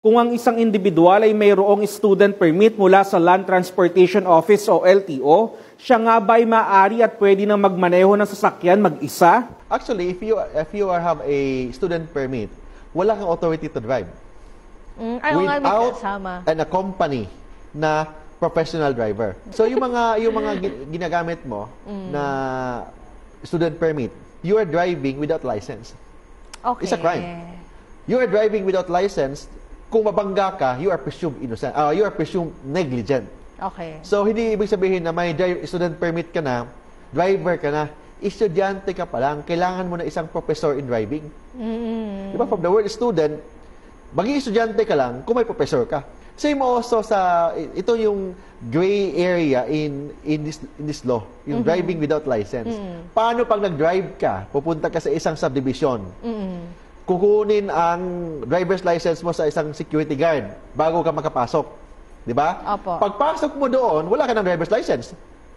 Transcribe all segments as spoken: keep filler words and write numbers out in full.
Kung ang isang individual ay mayroong student permit mula sa Land Transportation Office o L T O, siya nga ba ay maaari at pwede nang magmaneho ng sasakyan mag-isa? Actually, if you if you are have a student permit, wala kang authority to drive. Mm, ayaw nga may kasama. And a company na professional driver. So yung mga yung mga ginagamit mo mm. na student permit, you are driving without license. Okay. It's a crime. You are driving without license. Kung mabangga ka, you are presumed innocent. Uh, you are presumed negligent. Okay. So, hindi ibig sabihin na may student permit ka na, driver ka na, estudyante ka pa lang, kailangan mo na isang professor in driving. Mm. Diba? From the word student, maging estudyante ka lang kung may professor ka. Same also sa, ito yung gray area in in this in this law, yung mm-hmm. driving without license. Mm-hmm. Paano pag nag-drive ka, pupunta ka sa isang subdivision, mm-hmm. kukunin ang driver's license mo sa isang security guard bago ka makapasok. Di ba? Opo. Pagpasok mo doon, wala ka ng driver's license.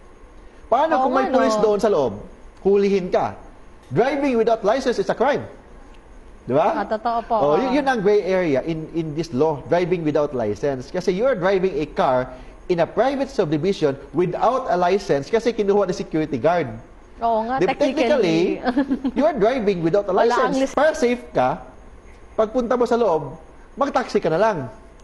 Paano Oo, kung may ano? police doon sa loob? Hulihin ka. Driving without license is a crime. Di ba? Ah, totoo po. Oh, yun, yun ang gray area in, in this law, driving without license. Kasi you're driving a car in a private subdivision without a license kasi kinuha ng security guard. Oo nga, Di, technically. technically, you are driving without a license. Para safe ka, pagpunta mo sa loob, mag-taxi ka na lang.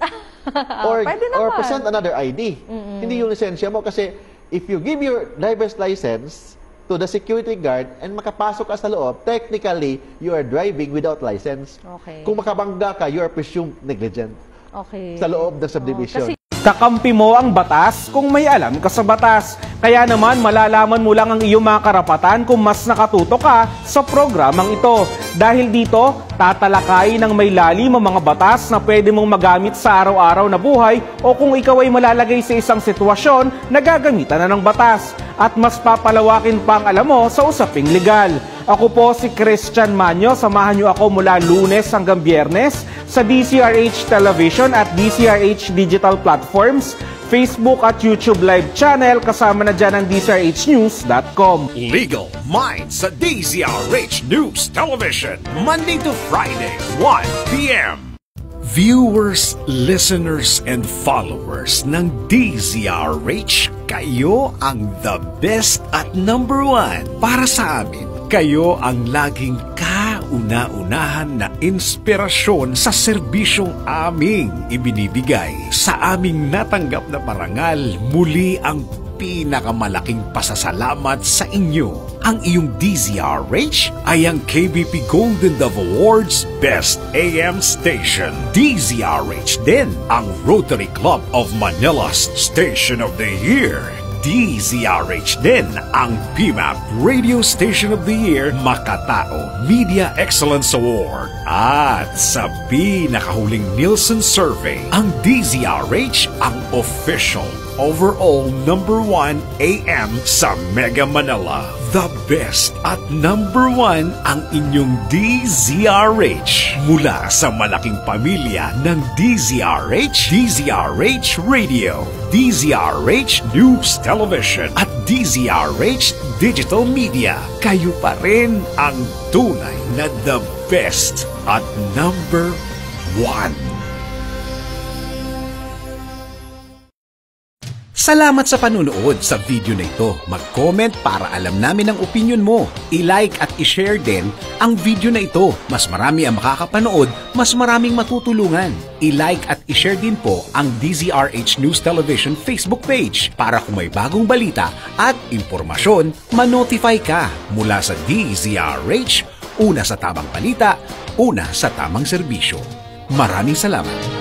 or, or present another I D. Mm-hmm. Hindi yung lisensya mo kasi if you give your driver's license to the security guard and makapasok ka sa loob, technically, you are driving without license. Okay. Kung makabangga ka, you are presumed negligent. Okay. Sa loob ng subdivision. Oh, kasi kakampi mo ang batas kung may alam ka sa batas. Kaya naman malalaman mo lang ang iyong mga karapatan kung mas nakatuto ka sa programang ito. Dahil dito, tatalakayin ng may lalim ang mga batas na pwede mong magamit sa araw-araw na buhay o kung ikaw ay malalagay sa isang sitwasyon na gagamitan na ng batas. At mas papalawakin pa ang alam mo sa usaping legal. Ako po si Christian Manyo. Samahan niyo ako mula Lunes hanggang Biyernes sa D C R H Television at D C R H Digital Platforms, Facebook at YouTube live channel, kasama na dyan ang D C R H news dot com. Legal Minds sa D C R H News Television, Monday to Friday, one p m Viewers, listeners, and followers ng D Z R H, kayo ang the best at number one para sa amin. Kayo ang laging kauna-unahan na inspirasyon sa serbisyong aming ibinibigay. Sa aming natanggap na parangal, muli ang pinakamalaking pasasalamat sa inyo. Ang iyong D Z R H ay ang K B P Golden Dove Awards Best A M Station. D Z R H din ang Rotary Club of Manila's Station of the Year. D Z R H din ang P M A P Radio Station of the Year Makatao Media Excellence Award. At sa pinakahuling Nielsen Survey, ang D Z R H ang official overall number one A M sa Mega Manila. The best at number one ang inyong D Z R H mula sa malaking pamilya ng D Z R H, D Z R H Radio, D Z R H News Television at D Z R H Digital Media. Kayo pa rin ang tunay na the best at number one. Salamat sa panunood sa video na ito. Mag-comment para alam namin ang opinion mo. I-like at i-share din ang video na ito. Mas marami ang makakapanood, mas maraming matutulungan. I-like at i-share din po ang D Z R H News Television Facebook page para kung may bagong balita at impormasyon, ma-notify ka mula sa D Z R H. Una sa tamang balita, una sa tamang serbisyo. Maraming salamat.